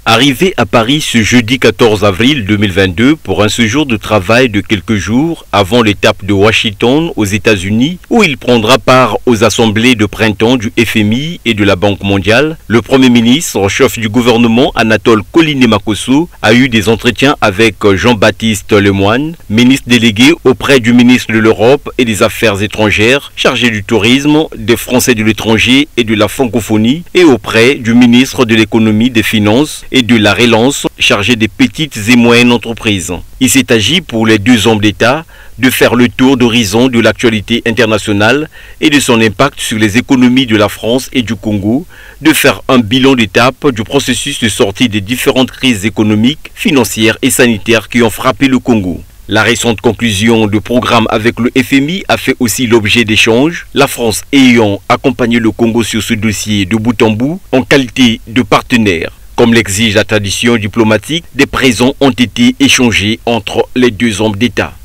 Arrivé à Paris ce jeudi 14 avril 2022 pour un séjour de travail de quelques jours avant l'étape de Washington aux États-Unis où il prendra part aux assemblées de printemps du FMI et de la Banque mondiale, le Premier ministre, chef du gouvernement Anatole Koliné-Makosso, a eu des entretiens avec Jean-Baptiste Lemoyne, ministre délégué auprès du ministre de l'Europe et des Affaires étrangères, chargé du tourisme, des Français de l'étranger et de la francophonie, et auprès du ministre de l'économie, des finances et de la relance chargé des petites et moyennes entreprises. Il s'est agi pour les deux hommes d'État de faire le tour d'horizon de l'actualité internationale et de son impact sur les économies de la France et du Congo, de faire un bilan d'étape du processus de sortie des différentes crises économiques, financières et sanitaires qui ont frappé le Congo. La récente conclusion du programme avec le FMI a fait aussi l'objet d'échanges, la France ayant accompagné le Congo sur ce dossier de bout en bout en qualité de partenaire. Comme l'exige la tradition diplomatique, des présents ont été échangés entre les deux hommes d'État.